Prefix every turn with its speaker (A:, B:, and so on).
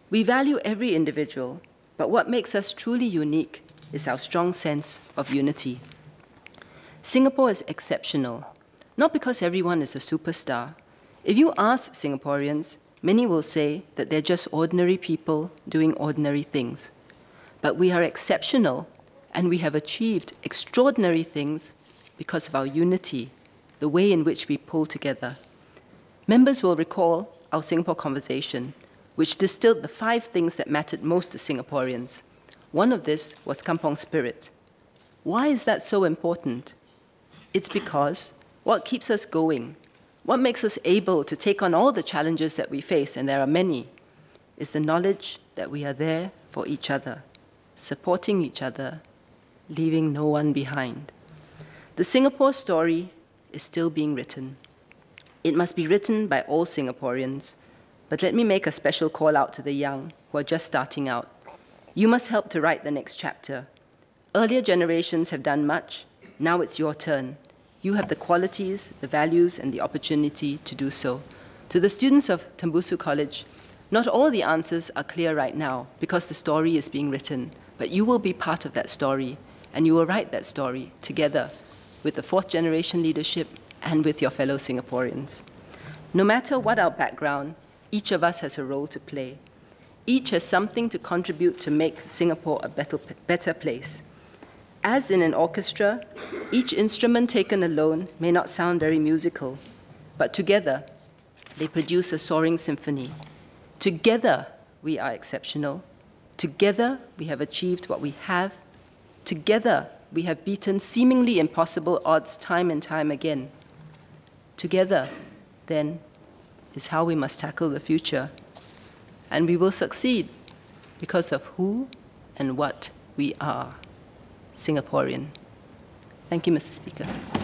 A: We value every individual, but what makes us truly unique is our strong sense of unity. Singapore is exceptional, not because everyone is a superstar. If you ask Singaporeans, many will say that they're just ordinary people doing ordinary things. But we are exceptional, and we have achieved extraordinary things because of our unity, the way in which we pull together. Members will recall our Singapore conversation, which distilled the 5 things that mattered most to Singaporeans. One of this was Kampong Spirit. Why is that so important? It's because what keeps us going, what makes us able to take on all the challenges that we face, and there are many, is the knowledge that we are there for each other, supporting each other, leaving no one behind. The Singapore story is still being written. It must be written by all Singaporeans, but let me make a special call out to the young who are just starting out. You must help to write the next chapter. Earlier generations have done much. Now it's your turn. You have the qualities, the values, and the opportunity to do so. To the students of Tembusu College, not all the answers are clear right now because the story is being written, but you will be part of that story, and you will write that story together with the 4th generation leadership and with your fellow Singaporeans. No matter what our background, each of us has a role to play. Each has something to contribute to make Singapore a better place. As in an orchestra, each instrument taken alone may not sound very musical, but together they produce a soaring symphony. Together we are exceptional. Together we have achieved what we have. Together we have beaten seemingly impossible odds time and time again. Together, then, is how we must tackle the future. And we will succeed because of who and what we are. Singaporean. Thank you, Mr. Speaker.